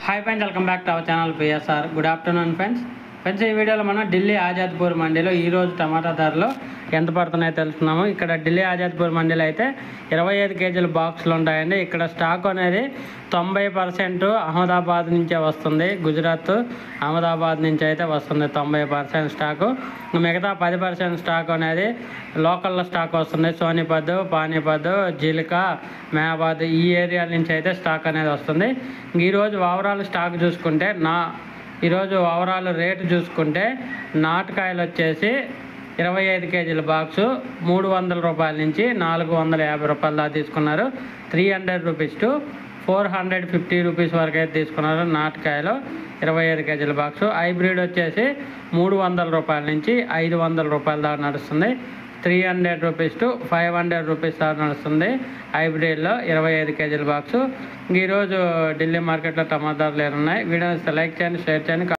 Hi friends, welcome back to our channel PSR. Good afternoon friends. ఈ వీడియోలో మనం ఢిల్లీ ఆజాద్పూర్ మండీలో ఈరోజు టమాటా ధరలు ఎంత పడుతున్నాయో తెలుసుకున్నాము. ఇక్కడ ఢిల్లీ ఆజాద్పూర్ మండీలో అయితే 25 కేజీల బాక్సులు ఉంటాయండి. ఇక్కడ స్టాక్ అనేది 90% అహ్మదాబాద్ నుంచే వస్తుంది. గుజరాత్ అహ్మదాబాద్ నుంచి అయితే వస్తుంది 90% స్టాకు. మిగతా 10% స్టాక్ అనేది లోకల్లో స్టాక్ వస్తుంది. సోనిపత్, పానీపత్, జిల్కా, మెహాబాద్ ఈ ఏరియా నుంచి అయితే స్టాక్ అనేది వస్తుంది. ఈరోజు ఓవరాల్ స్టాక్ చూసుకుంటే ఈరోజు ఓవరాల్ రేటు చూసుకుంటే నాటుకాయలు వచ్చేసి 25 కేజీల బాక్సు 300 రూపాయల నుంచి 450 రూపాయల దాకా తీసుకున్నారు. 300 రూపీస్ టు 450 రూపీస్ వరకు అయితే తీసుకున్నారు నాటుకాయలు 25 కేజీల బాక్సు. హైబ్రిడ్ వచ్చేసి 300 రూపాయల నుంచి 500 రూపాయల దాకా నడుస్తుంది. 300 రూపీస్ టు 500 రూపీస్ దాకా నడుస్తుంది హైబ్రిడ్లో 25 కేజీల బాక్సు. ఈరోజు ఢిల్లీ మార్కెట్లో టమాటా ధరలు ఉన్నాయి. వీడియోని లైక్ చేయండి, షేర్ చేయండి.